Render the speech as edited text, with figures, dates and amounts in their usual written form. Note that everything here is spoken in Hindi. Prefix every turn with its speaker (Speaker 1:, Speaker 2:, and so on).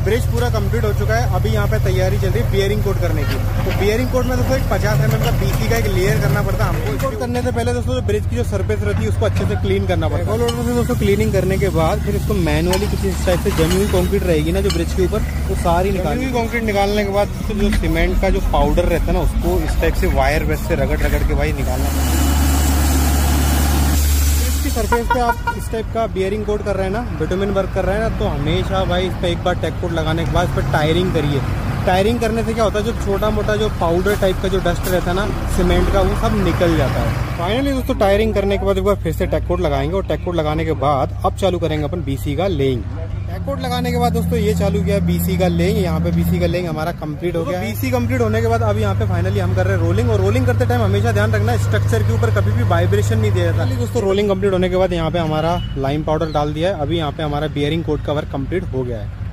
Speaker 1: ब्रिज पूरा कंप्लीट हो चुका है। अभी यहाँ पे तैयारी चल रही है बियरिंग कोट करने की। तो बियरिंग कोट में दोस्तों 50 mm का BC का एक लेयर करना पड़ता है हमको। कोट करने से पहले दोस्तों ब्रिज की जो सरफेस रहती है उसको अच्छे से क्लीन करना पड़ता है। और दोस्तों क्लीनिंग करने के बाद फिर इसको मैनुअली कुछ इस टाइप से जमी हुई कंक्रीट रहेगी ना जो ब्रिज के ऊपर, वो सारी निकाली हुई कंक्रीट निकालने के बाद जो सीमेंट का जो पाउडर रहता है ना उसको इस टाइप से वायर वेस्ट से रगड़ के भाई निकालना पड़ता है। सरफेस पे आप इस टाइप का बियरिंग कोट कर रहे हैं ना, बिटुमिन वर्क कर रहे हैं ना, तो हमेशा भाई इस पे एक बार टेक कोट लगाने के बाद इस पर टायरिंग करिए। टायरिंग करने से क्या होता है, जो छोटा मोटा जो पाउडर टाइप का जो डस्ट रहता है ना सीमेंट का, वो सब निकल जाता है। फाइनली दोस्तों टायरिंग करने के बाद एक बार फिर से टेक कोट लगाएंगे और टेक कोट लगाने के बाद अब चालू करेंगे अपन BC का लेइंग। टेक कोट लगाने के बाद दोस्तों ये चालू किया BC का लेइंग। यहाँ पे BC का लेइंग हमारा कंप्लीट हो गया। BC कंप्लीट होने के बाद अब यहाँ पे फाइनली हम कर रहे हैं रोलिंग। और रोलिंग करते टाइम हमेशा ध्यान रखना स्ट्रक्चर के ऊपर कभी भी वाइब्रेशन नहीं दिया जाता। दोस्तों रोलिंग कंप्लीट होने के बाद यहाँ पे हमारा लाइम पाउडर डाल दिया है। अभी यहाँ पे हमारा बियरिंग कोट का वर्क कंप्लीट हो गया है।